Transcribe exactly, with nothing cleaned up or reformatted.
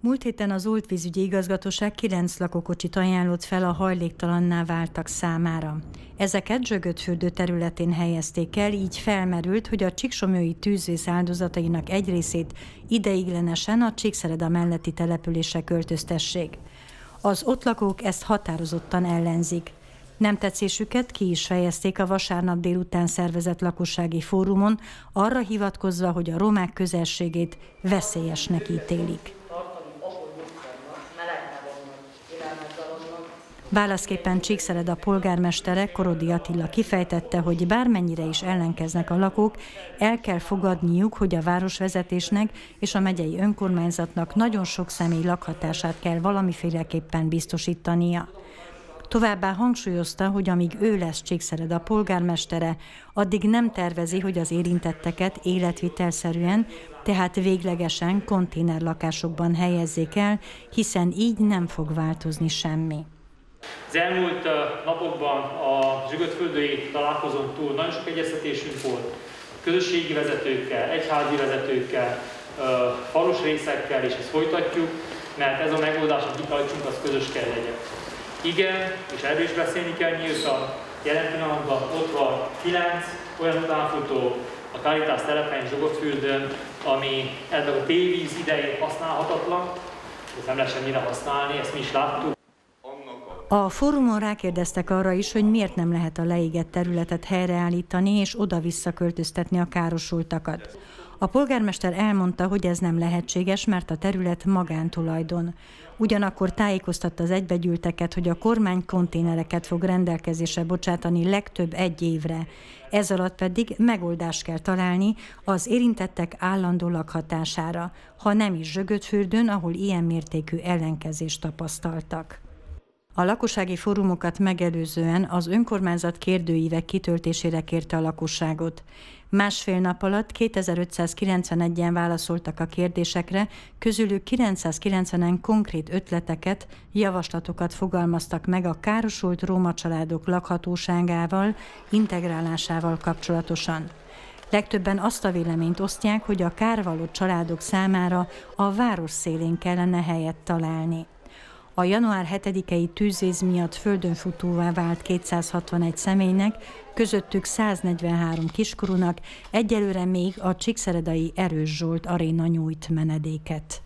Múlt héten az Olt vízügyi igazgatóság kilenc lakókocsit ajánlott fel a hajléktalanná váltak számára. Ezeket Zsögötfürdő területén helyezték el, így felmerült, hogy a csíksomlyói tűzvész áldozatainak egy részét ideiglenesen a Csíkszereda melletti településre költöztessék. Az ott lakók ezt határozottan ellenzik. Nem tetszésüket ki is fejezték a vasárnap délután szervezett lakossági fórumon, arra hivatkozva, hogy a romák közelségét veszélyesnek ítélik. Válaszképpen Csíkszereda polgármestere, Korodi Attila kifejtette, hogy bármennyire is ellenkeznek a lakók, el kell fogadniuk, hogy a városvezetésnek és a megyei önkormányzatnak nagyon sok személy lakhatását kell valamiféleképpen biztosítania. Továbbá hangsúlyozta, hogy amíg ő lesz Csíkszereda polgármestere, addig nem tervezi, hogy az érintetteket életvitelszerűen, tehát véglegesen konténerlakásokban helyezzék el, hiszen így nem fog változni semmi. Az elmúlt napokban a zsögötfürdői találkozón túl nagyon sok egyeztetésünk volt közösségi vezetőkkel, egyházi vezetőkkel, falos részekkel, és ezt folytatjuk, mert ez a megoldás, amit hajtsunk, az közös kell legyen. Igen, és erről is beszélni kell nyíltan, jelen pillanatban ott van kilenc olyan utánfutó a Caritas telepen Zsögötfürdőn, ami ebben a tévíz idején használhatatlan, ezt nem lehet semmire használni, ezt mi is láttuk. A fórumon rákérdeztek arra is, hogy miért nem lehet a leégett területet helyreállítani és oda-vissza költöztetni a károsultakat. A polgármester elmondta, hogy ez nem lehetséges, mert a terület magántulajdon. Ugyanakkor tájékoztatta az egybegyűlteket, hogy a kormány konténereket fog rendelkezésre bocsátani legtöbb egy évre. Ez alatt pedig megoldást kell találni az érintettek állandó lakhatására, ha nem is Zsögötfürdőn, ahol ilyen mértékű ellenkezést tapasztaltak. A lakossági fórumokat megelőzően az önkormányzat kérdőívek kitöltésére kérte a lakosságot. Másfél nap alatt kétezer-ötszázkilencvenegyen válaszoltak a kérdésekre, közülük kilencszázkilencvenen konkrét ötleteket, javaslatokat fogalmaztak meg a károsult róma családok lakhatóságával, integrálásával kapcsolatosan. Legtöbben azt a véleményt osztják, hogy a kárvaló családok számára a város szélén kellene helyet találni. A január hetedikei tűzvész miatt földönfutóvá vált kétszázhatvanegy személynek, közöttük száznegyvenhárom kiskorúnak egyelőre még a csíkszeredai Erős Zsolt aréna nyújt menedéket.